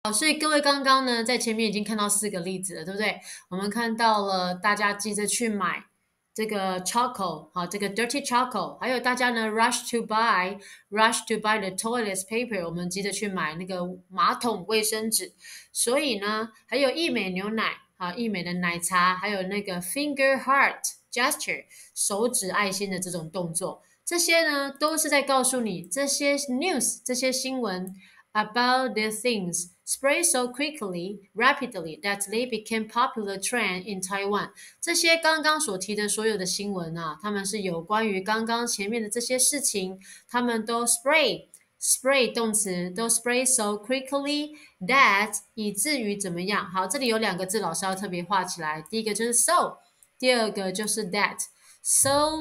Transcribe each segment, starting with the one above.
好，所以各位刚刚呢，在前面已经看到4个例子了，对不对？我们看到了大家急着去买这个 chocolate，好，这个 dirty chocolate，还有大家呢 rush to buy the toilet paper，我们急着去买那个马桶卫生纸。所以呢，还有益美牛奶，啊，益美的奶茶，还有那个 finger heart gesture，手指爱心的这种动作，这些呢都是在告诉你这些 news，这些新闻。About the things spread so quickly, rapidly that they became popular trend in Taiwan。这些刚刚所提的所有的新闻啊，他们是有关于刚刚前面的这些事情，他们都 spray 动词都 spray so quickly that 以至于怎么样？好，这里有2个字，老师要特别画起来。第一个就是 so，第二个就是 that，so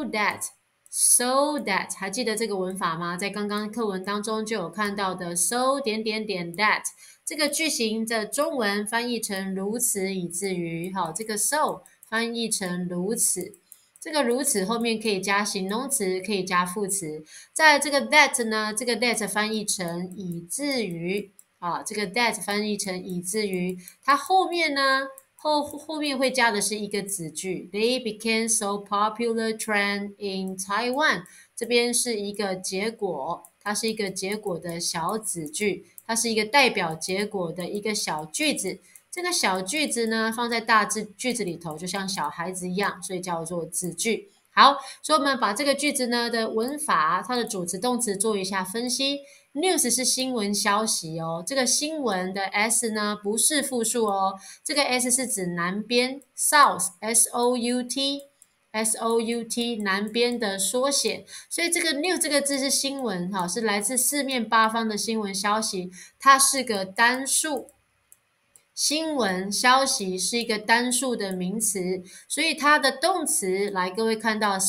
that。So that 还记得这个文法吗？在刚刚课文当中就有看到的 so 点点点 that 这个句型的中文翻译成如此以至于，好，这个 so 翻译成如此，这个如此后面可以加形容词，可以加副词。在这个 that 呢，这个 that 翻译成以至于，啊，这个 that 翻译成以至于，它后面呢？后面会加的是一个子句 ，They became so popular trend in Taiwan。这边是一个结果，它是一个结果的小子句，它是一个代表结果的一个小句子。这个小句子呢，放在大句子里头，就像小孩子一样，所以叫做子句。好，所以我们把这个句子呢的文法，它的主词、动词做一下分析。News 是新闻消息哦，这个新闻的 s 呢不是复数哦，这个 s 是指南边 south s o u t s o u t 南边的缩写，所以这个 news 这个字是新闻哈，是来自四面八方的新闻消息，它是个单数。新闻消息是一个单数的名词，所以它的动词来，各位看到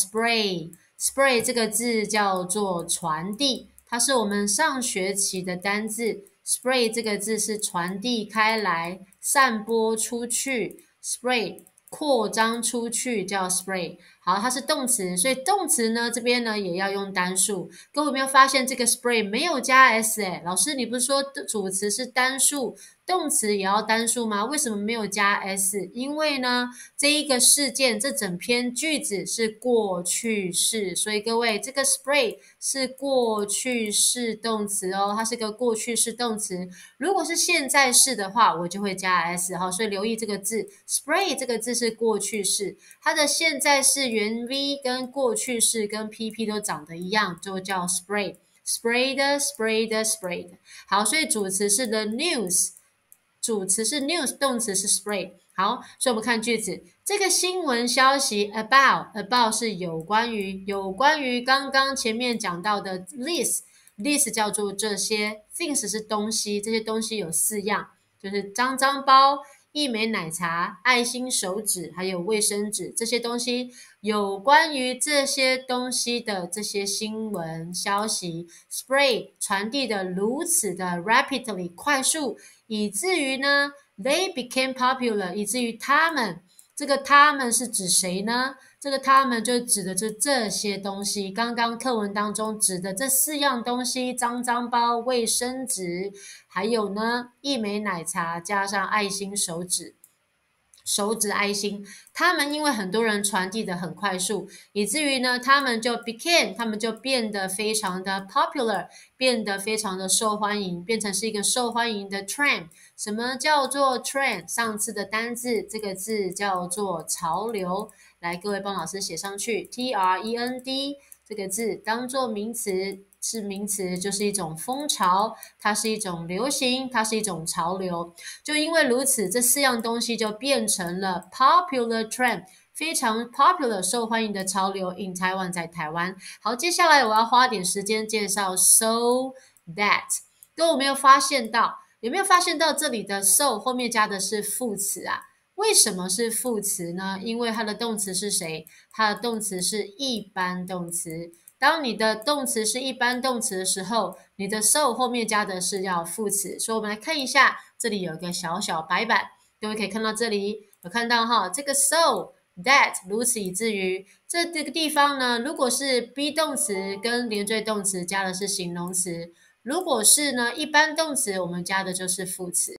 spray 这个字叫做传递，它是我们上学期的单字。spray 这个字是传递开来、散播出去 ，spray 扩张出去叫 spray。好，它是动词，所以动词呢这边呢也要用单数。各位有没有发现这个 spray 没有加 s？ 老师你不是说主词是单数？动词也要单数吗？为什么没有加 s？ 因为呢，这一个事件，这整篇句子是过去式，所以各位，这个 spray 是过去式动词哦，它是个过去式动词。如果是现在式的话，我就会加 s 哈，所以留意这个字 spray 这个字是过去式，它的现在式原 v 跟过去式跟 pp 都长得一样，就叫 sprayed。好，所以主词是 the news。主词是 news， 动词是 spray。好，所以我们看句子，这个新闻消息 about 是有关于刚刚前面讲到的 this 叫做这些 things 是东西，这些东西有4样，就是脏脏包、益美奶茶、爱心手指，还有卫生纸这些东西。有关于这些东西的这些新闻消息 ，spray 传递的如此的 rapidly 快速。以至于呢 ，they became popular， 以至于他们，这个他们是指谁呢？这个他们就指的是这些东西。刚刚课文当中指的这4样东西：脏脏包、卫生纸，还有呢益美奶茶加上爱心手指。手指爱心，他们因为很多人传递的很快速，以至于呢，他们就变得非常的 popular， 变得非常的受欢迎，变成是一个受欢迎的 trend。什么叫做 trend？ 上次的单字这个字叫做潮流，来，各位帮老师写上去 ，trend 这个字当做名词。是名词，就是一种风潮，它是一种流行，它是一种潮流。就因为如此，这4样东西就变成了 popular trend， 非常 popular 受欢迎的潮流 in Taiwan 在台湾。好，接下来我要花点时间介绍 so that。各位有没有发现到？有没有发现到这里的 so 后面加的是副词啊？为什么是副词呢？因为它的动词是谁？它的动词是一般动词。当你的动词是一般动词的时候，你的 so 后面加的是要副词。所以我们来看一下，这里有一个小小白板，各位可以看到这里有看到哈，这个 so that 如此以至于这个地方呢，如果是 be 动词跟连缀动词加的是形容词，如果是呢一般动词，我们加的就是副词。